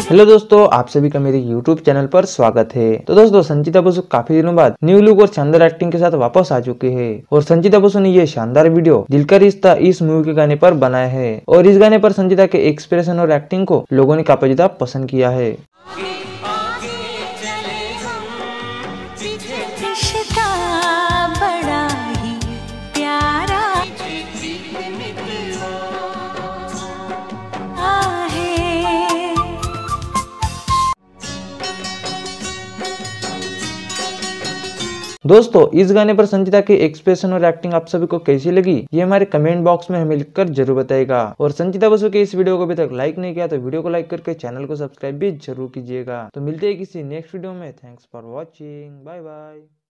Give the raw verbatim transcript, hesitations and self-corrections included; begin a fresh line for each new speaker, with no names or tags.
Hello दोस्तों, आप सभी का मेरे यूट्यूब चैनल पर स्वागत है। तो दोस्तों, संचिता बसु काफी दिनों बाद न्यू लुक और शानदार एक्टिंग के साथ वापस आ चुके हैं और संचिता बसु ने ये शानदार वीडियो दिल का रिश्ता इस मूवी के गाने पर बनाया है और इस गाने पर संचिता के एक्सप्रेशन और एक्टिंग को लोगों ने काफी ज्यादा पसंद किया है। दोस्तों, इस गाने पर संचिता के एक्सप्रेशन और एक्टिंग आप सभी को कैसी लगी, ये हमारे कमेंट बॉक्स में हमें लिखकर जरूर बताइएगा। और संचिता बसु के इस वीडियो को अभी तक लाइक नहीं किया तो वीडियो को लाइक करके चैनल को सब्सक्राइब भी जरूर कीजिएगा। तो मिलते हैं किसी नेक्स्ट वीडियो में। Thanks for watching, bye bye.